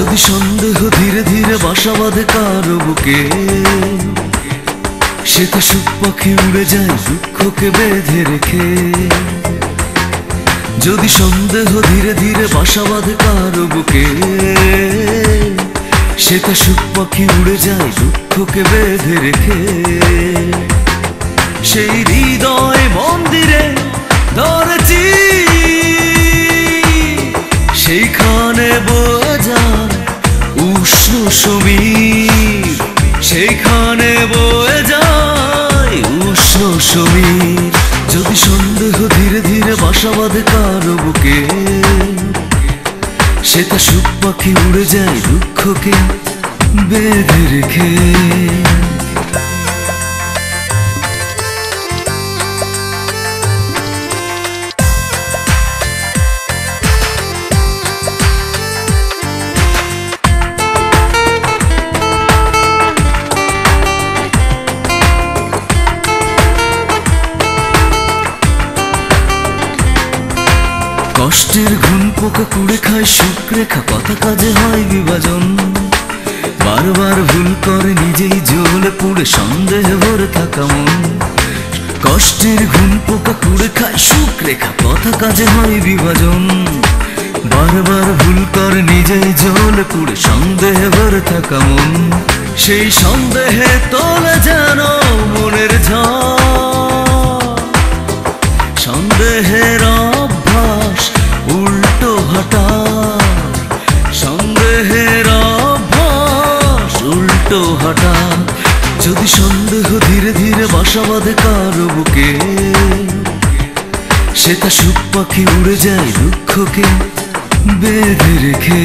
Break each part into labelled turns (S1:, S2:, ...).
S1: যদি সন্দেহ ধীরে ধীরে বাসা বাঁধে কারো বুকে, সে তো সুখ পাখি উড়ে যায় দুঃখকে বেঁধে রেখে। যদি সন্দেহ ধীরে ধীরে বাসা বাঁধে কারো বুকে, সে তো সুখ পাখি উড়ে যায় দুঃখকে বেঁধে রেখে। সেই হৃদয় মন্দিরে ধরেছি, সেইখানে বয়ে যায় উষ্ণ সমীর, সেইখানে বয়ে যায় উষ্ণ সমীর। যদি সন্দেহ ধীরে ধীরে বাসা বাঁধে কারো বুকে, সে তা সুখ পাখি উড়ে যায় দুঃখকে বেঁধে রেখে। কষ্টের ঘুম পোকা কুড়ে খায় সুখ রেখা, কথা কাজে হয় বিভাজন। বারবার ভুল করে নিজেই জ্বলে পুড়ে সন্দেহে ভরে থাকা মন। কষ্টের ঘুম পোকা কুড়ে খায় সুখ রেখা, কথা কাজে হয় বিভাজন। বারবার ভুল করে নিজেই জ্বলে পুড়ে সন্দেহে ভরে থাকা মন। সেই সন্দেহে তোলে যেন মনের ঝড়, সন্দেহের অভ্যাস উল্টো হাঁটা, সন্দেহের অভ্যাস উল্টো হাঁটা। যদি সন্দেহ ধীরে ধীরে বাসা বাঁধে কারো বুকে, সে তা সুখ পাখি উড়ে যায় দুঃখকে বেঁধে রেখে।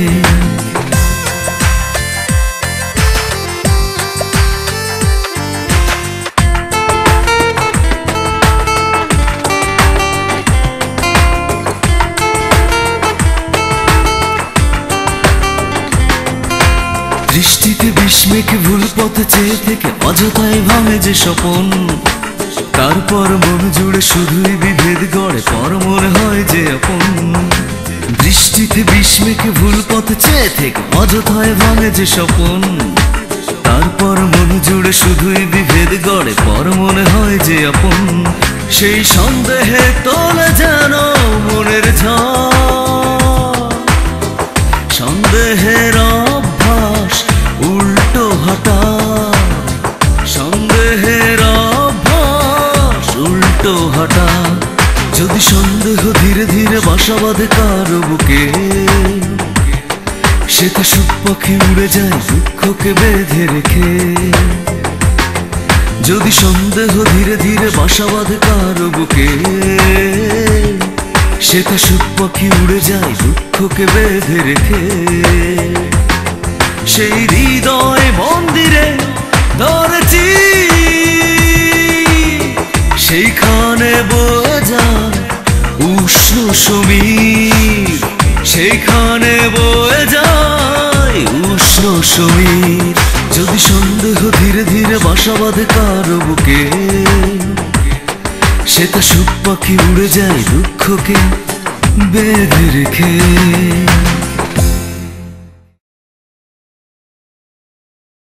S1: দৃষ্টিতে বিস্মেকে ভুল পথে চেয়ে থেকে অযথায় ভাঙে যে স্বপন। তারপর মন জুড়ে শুধুই বিভেদ গড়ে, পর মনে হয় যে আপন। দৃষ্টিতে বিস্মেকে ভুল পথে চেয়ে থেকে অযথায় ভাঙে যে স্বপন। তারপর মন জুড়ে শুধুই বিভেদ গড়ে, পর মনে হয় যে আপন। সেই সন্দেহে তোলে যেন মনের ঝড়, সন্দেহের অভ্যাস উল্টো হাঁটা, সন্দেহের অভ্যাস উল্টো হাঁটা। যদি সন্দেহ ধীরে ধীরে বাসা বাঁধে কারো বুকে, সে তো সুখ পাখি উড়ে যায় দুঃখকে বেঁধে রেখে। যদি সন্দেহ ধীরে ধীরে বাসা বাঁধে কারো বুকে, সে তো সুখ পাখি উড়ে যায় দুঃখকে বেঁধে রেখে। সেই হৃদয় মন্দিরে ধরেছি, সেইখানে বয়ে যায় উষ্ণ সমীর, সেইখানে বয়ে যায় উষ্ণ সমীর। যদি সন্দেহ ধীরে ধীরে বাসা বাঁধে কারো বুকে, সে তা সুখ পাখি উড়ে যায় দুঃখকে বেঁধে রেখে।